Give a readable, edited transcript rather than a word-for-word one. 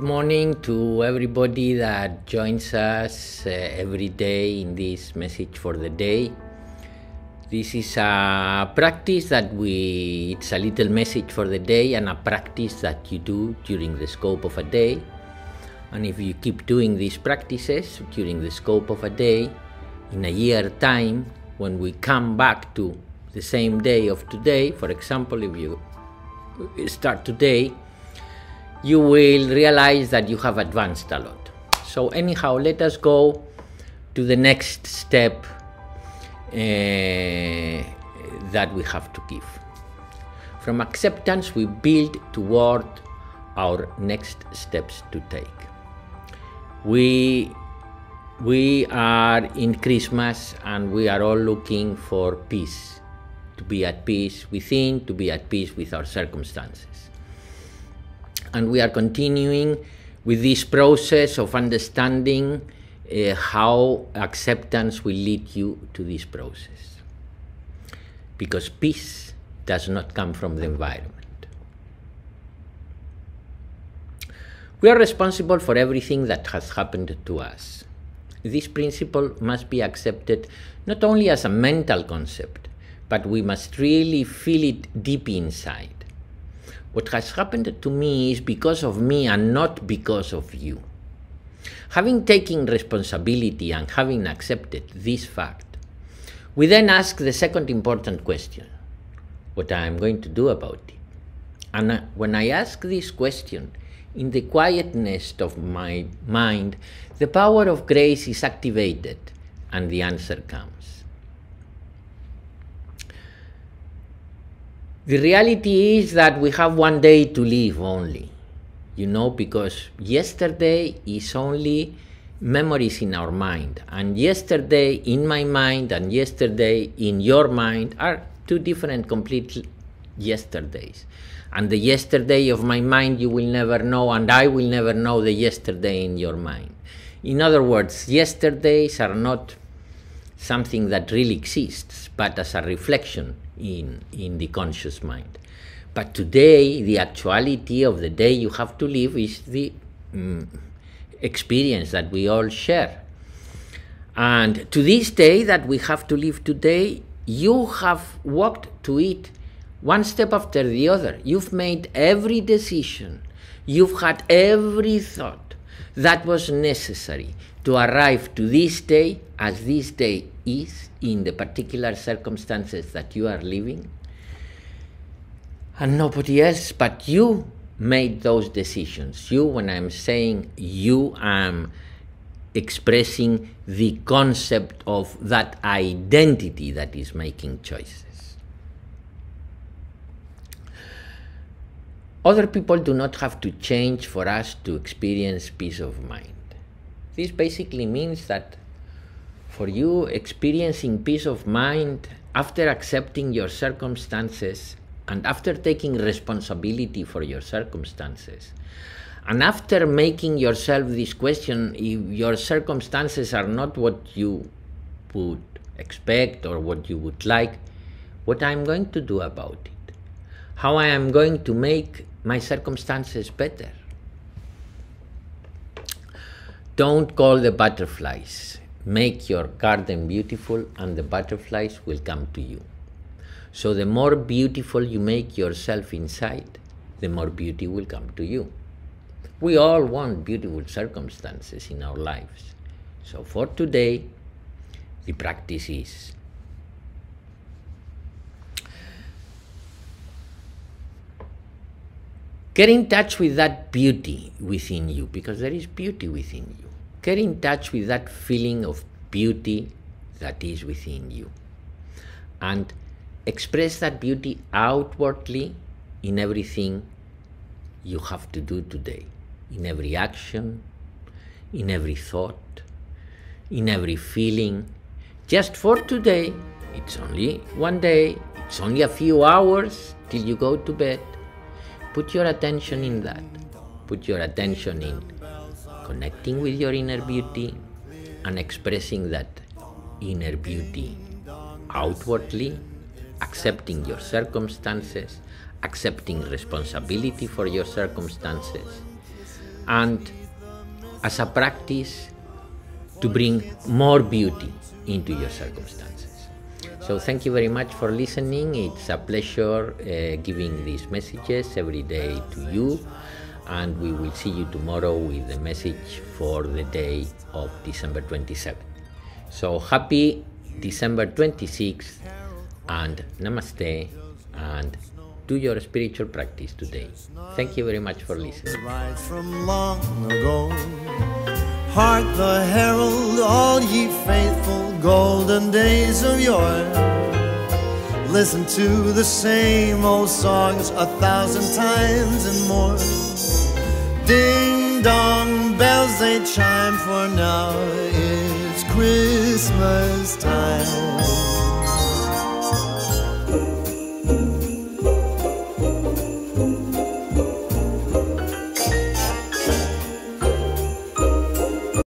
morning to everybody that joins us every day in this message for the day. This is a practice it's a little message for the day and a practice that you do during the scope of a day. And if you keep doing these practices during the scope of a day, in a year time, when we come back to the same day of today, for example, if you start today, you will realize that you have advanced a lot. So anyhow, let us go to the next step that we have to give. From acceptance, we build toward our next steps to take. We are in Christmas and we are all looking for peace, to be at peace within, to be at peace with our circumstances. And we are continuing with this process of understanding how acceptance will lead you to this process. Because peace does not come from the environment. We are responsible for everything that has happened to us. This principle must be accepted not only as a mental concept, but we must really feel it deep inside. What has happened to me is because of me and not because of you. Having taken responsibility and having accepted this fact, we then ask the second important question: what I am going to do about it. And when I ask this question, in the quietness of my mind, the power of grace is activated and the answer comes. The reality is that we have one day to live only, because yesterday is only memories in our mind, and yesterday in my mind and yesterday in your mind are two different complete yesterdays. And the yesterday of my mind you will never know, and I will never know the yesterday in your mind. In other words, yesterdays are not something that really exists, but as a reflection in the conscious mind. But today, the actuality of the day you have to live is the experience that we all share. And to this day that we have to live today, you have walked to it one step after the other. You've made every decision. You've had every thought that was necessary to arrive to this day as this day is in the particular circumstances that you are living. And nobody else but you made those decisions. You, when I'm saying you, I'm expressing the concept of that identity that is making choices. Other people do not have to change for us to experience peace of mind. This basically means that for you, experiencing peace of mind after accepting your circumstances and after taking responsibility for your circumstances, and after making yourself this question, if your circumstances are not what you would expect or what you would like, what I'm going to do about it, how I am going to make my circumstances better. Don't call the butterflies. Make your garden beautiful and the butterflies will come to you. So the more beautiful you make yourself inside, the more beauty will come to you. We all want beautiful circumstances in our lives. So for today, the practice is get in touch with that beauty within you, because there is beauty within you. Get in touch with that feeling of beauty that is within you. And express that beauty outwardly in everything you have to do today. In every action, in every thought, in every feeling. Just for today, it's only one day, it's only a few hours till you go to bed. Put your attention in that. Put your attention in connecting with your inner beauty and expressing that inner beauty outwardly, accepting your circumstances, accepting responsibility for your circumstances, and as a practice to bring more beauty into your circumstances. So thank you very much for listening. It's a pleasure giving these messages every day to you, and we will see you tomorrow with the message for the day of December 27th. So happy December 26th, and namaste, and do your spiritual practice today. Thank you very much for listening. Right from long ago, hark the herald, all ye faithful, golden days of yore. Listen to the same old songs 1,000 times and more. Ding dong, bells they chime, for now it's Christmas time.